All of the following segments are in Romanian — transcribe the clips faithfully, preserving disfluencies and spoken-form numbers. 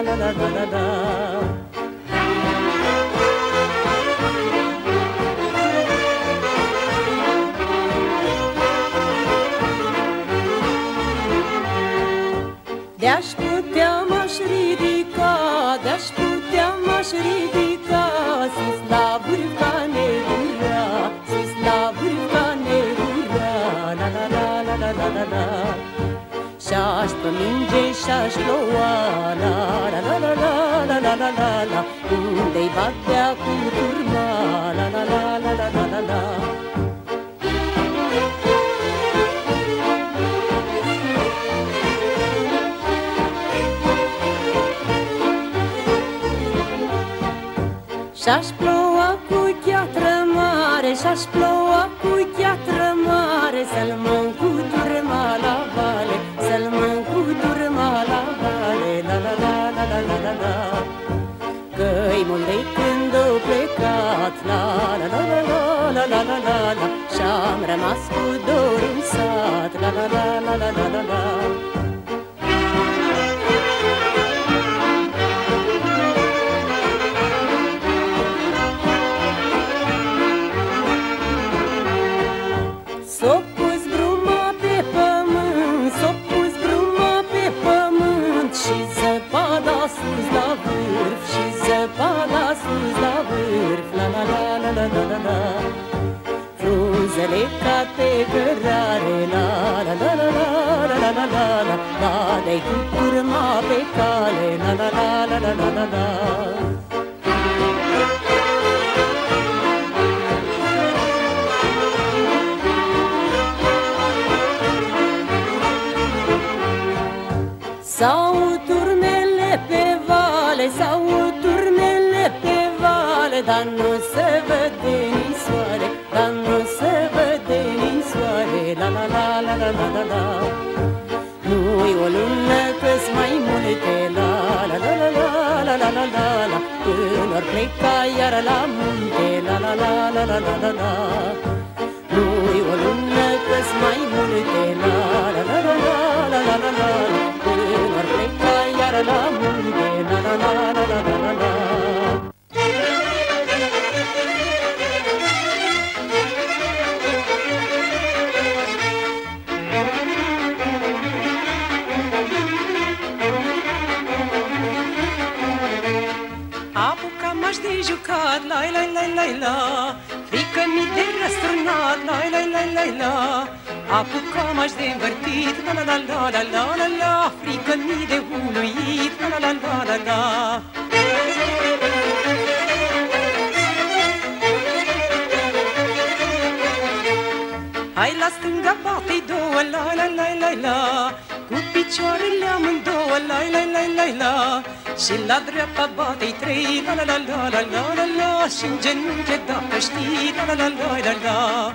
la la la la la. De-aș putea m-aș ridica, de-aș putea m-aș ridica, sus la vârf ca neburea, sus la vârf ca neburea, la la la la la la la la. Și-aș păminge și-aș ploua, la la la la la la la la la la, unde-i batea cu turma, la la la la la la la la. Și-aș ploua cu gheatră mare, și-aș ploua cu gheatră mare, să-l mă-ncutur la vale, să-l mă-ncutur la vale, la la la la la la la la. Că-i mult de când o plecat, la la la la la la la la la, și-am rămas cu dor în sat, la la la la la la la la. S-o pus bruma pe pământ, s-o pus bruma pe pământ, și zăpada sus la vârf, și zăpada sus la vârf, la la la la la la la la. Frunzele ca pe cărare, la la la la la la la la la la, la de-ai cu turma pe cale, la la la la la la la la. Sau turnele pe vale, sau turnele pe vale, dar nu se vede nici soare, dar nu se vede nici soare, la la la la la la la la. Nu-i o lună că-s mai multe, la la la la la la la la la la, până or pleca iar la munte, la la la la la la la la. Nu-i o lună că-s mai multe, la la la la la la la la la, până or pleca iar la munte, la la la la la la la la. Apucam-aș de jucat, la la la la la, frică-mi de răsturnat, la la la la la. Apucam-aș de învârtit, la la la la la la la la, frică-mi de uluit, la la la la la la. Hai la stânga bate-i două, la la la la la, cu picioarele amândouă, la la la la la. Și la dreapta bate-i trei, la la la la la la la la, și-n genunchi dacă știi, la la la la la la.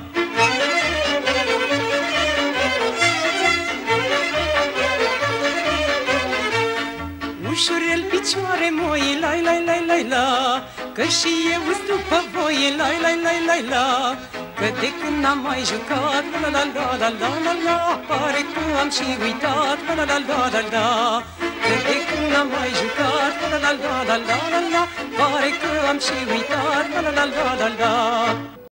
Ușurel picioare moi, la la la la la, că și eu-s după voi, la la la la la. Că de când n-am mai jucat, la la la la la la la, pare că am și uitat, la la la la la la. Că de când n-am mai jucat, la la la la la la la, pare că am și uitat, la la la la la la.